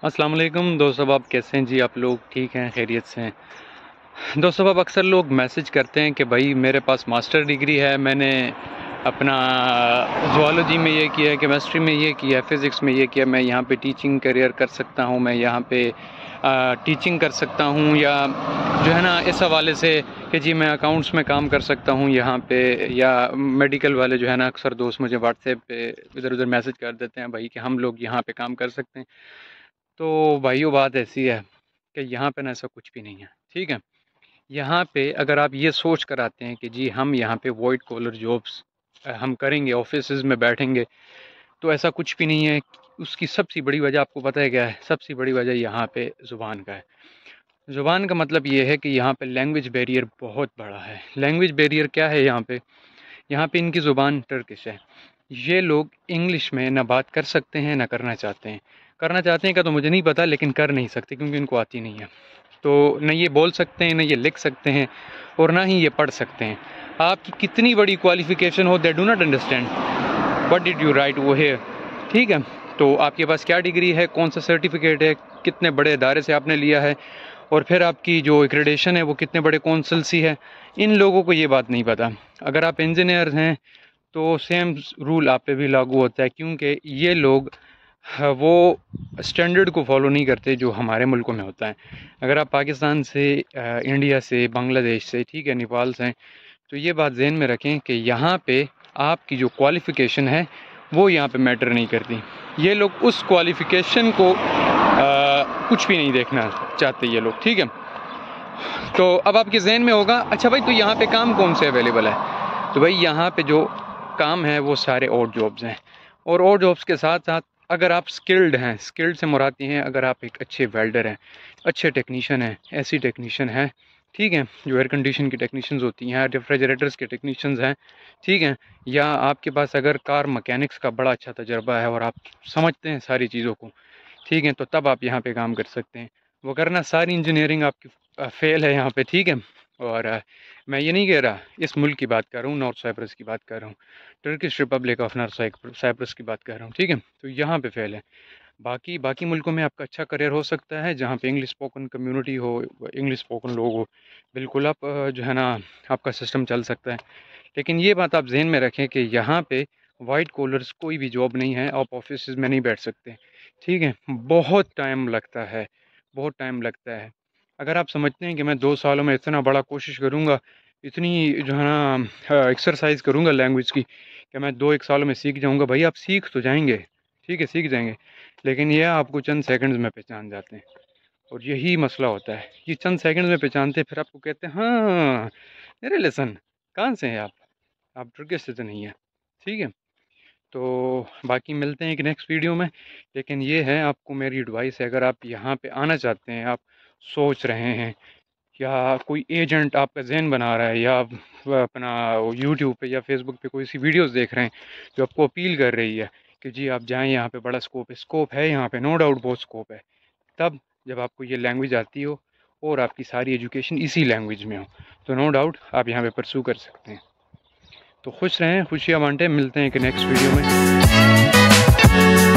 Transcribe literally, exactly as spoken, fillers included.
अस्सलाम वालेकुम दोस्तों, आप कैसे हैं जी? आप लोग ठीक हैं, खैरियत से हैं? दोस्तों, अब अक्सर लोग मैसेज करते हैं कि भाई मेरे पास मास्टर डिग्री है, मैंने अपना ज़ूलॉजी में ये किया है, केमिस्ट्री में ये किया है, फ़िज़िक्स में ये किया, मैं यहाँ पे टीचिंग करियर कर सकता हूँ, मैं यहाँ पे आ, टीचिंग कर सकता हूँ, या जो है ना इस हवाले से कि जी मैं अकाउंट्स में काम कर सकता हूँ यहाँ पे, या मेडिकल वाले जो है ना अक्सर दोस्त मुझे व्हाट्सएप पे इधर उधर मैसेज कर देते हैं भाई कि हम लोग यहाँ पे काम कर सकते हैं। तो भाइयों, बात ऐसी है कि यहाँ पे ना ऐसा कुछ भी नहीं है, ठीक है। यहाँ पे अगर आप ये सोच कर आते हैं कि जी हम यहाँ पे वाइट कॉलर जॉब्स हम करेंगे, ऑफिसेज में बैठेंगे, तो ऐसा कुछ भी नहीं है। उसकी सबसे बड़ी वजह आपको पता है क्या है? सबसे बड़ी वजह यहाँ पे ज़ुबान का है। ज़ुबान का मतलब ये है कि यहाँ पे लैंग्वेज बैरियर बहुत बड़ा है। लैंग्वेज बैरियर क्या है यहाँ पे? यहाँ पे इनकी ज़ुबान टर्किश है। ये लोग इंग्लिश में ना बात कर सकते हैं ना करना चाहते हैं। करना चाहते हैं क्या तो मुझे नहीं पता, लेकिन कर नहीं सकते क्योंकि इनको आती नहीं है। तो न ये बोल सकते हैं, न ये लिख सकते हैं, और ना ही ये पढ़ सकते हैं। आपकी कितनी बड़ी क्वालिफ़िकेशन हो, they do not understand what did you write वो हेयर, ठीक है। तो आपके पास क्या डिग्री है, कौन सा सर्टिफिकेट है, कितने बड़े इदारे से आपने लिया है, और फिर आपकी जो एक्रेडिशन है वो कितने बड़े कौंसल सी है, इन लोगों को ये बात नहीं पता। अगर आप इंजीनियर हैं तो सेम रूल आप पे भी लागू होता है, क्योंकि ये लोग हाँ, वो स्टैंडर्ड को फॉलो नहीं करते जो हमारे मुल्कों में होता है। अगर आप पाकिस्तान से, इंडिया से, बांग्लादेश से, ठीक है, नेपाल से हैं, तो ये बात ज़हन में रखें कि यहाँ पे आपकी जो क्वालिफ़िकेशन है वो यहाँ पे मैटर नहीं करती। ये लोग उस क्वालिफ़िकेशन को आ, कुछ भी नहीं देखना चाहते ये लोग, ठीक है। तो अब आपके जहन में होगा, अच्छा भाई तो यहाँ पे काम कौन से अवेलेबल है? तो भाई यहाँ पे जो काम है वो सारे और जॉब्स हैं, और और जॉब्स के साथ साथ अगर आप स्किल्ड हैं, स्किल्ड से मुराद हैं अगर आप एक अच्छे वेल्डर हैं, अच्छे टेक्नीशियन हैं, ऐसी टेक्नीशियन हैं, ठीक है, जो एयर कंडीशन की टेक्नीशियंस होती हैं, रेफ्रिजरेटर्स के टेक्नीशियंस हैं, ठीक है, या आपके पास अगर कार मैकेनिक्स का बड़ा अच्छा तजर्बा है और आप समझते हैं सारी चीज़ों को, ठीक है, तो तब आप यहाँ पे काम कर सकते हैं। वो करना सारी इंजीनियरिंग आपकी फेल है यहाँ पे, ठीक है। और आ, मैं ये नहीं कह रहा, इस मुल्क की बात कर रहा हूँ, नॉर्थ साइप्रस की बात कर रहा हूँ, Turkish Republic of North Cyprus की बात कर रहा हूँ, ठीक है। तो यहाँ पे फेल है। बाकी बाकी मुल्कों में आपका अच्छा करियर हो सकता है जहाँ पे इंग्लिश स्पोकन कम्युनिटी हो, इंग्लिश स्पोकन लोग हो, बिल्कुल आप जो है ना आपका सिस्टम चल सकता है। लेकिन ये बात आप जहन में रखें कि यहाँ पे वाइट कॉलर्स कोई भी जॉब नहीं है, आप ऑफिस में नहीं बैठ सकते, ठीक है। बहुत टाइम लगता है, बहुत टाइम लगता है। अगर आप समझते हैं कि मैं दो सालों में इतना बड़ा कोशिश करूँगा, इतनी जो है ना एक्सरसाइज करूँगा लैंग्वेज की कि मैं दो एक सालों में सीख जाऊँगा, भाई आप सीख तो जाएंगे, ठीक है, सीख जाएंगे, लेकिन यह आपको चंद सेकंड्स में पहचान जाते हैं। और यही मसला होता है, ये चंद सेकंड्स में पहचानते हैं, फिर आपको कहते हैं हाँ मेरे लेसन कहाँ से हैं आप आप टर्किश से तो नहीं है, ठीक है। तो बाकी मिलते हैं एक नेक्स्ट वीडियो में। लेकिन ये है, आपको मेरी एडवाइस है, अगर आप यहाँ पे आना चाहते हैं, आप सोच रहे हैं, या कोई एजेंट आपका जहन बना रहा है, या आप अपना यूट्यूब पे या फेसबुक पे कोई सी वीडियोस देख रहे हैं जो आपको अपील कर रही है कि जी आप जाएं, यहाँ पे बड़ा स्कोप है, स्कोप है यहाँ पे, नो डाउट बहुत स्कोप है, तब जब आपको ये लैंग्वेज आती हो और आपकी सारी एजुकेशन इसी लैंग्वेज में हो, तो नो डाउट आप यहाँ पे परसू कर सकते हैं। तो खुश रहें, खुशियाँ बांटें, मिलते हैं एक नेक्स्ट वीडियो में।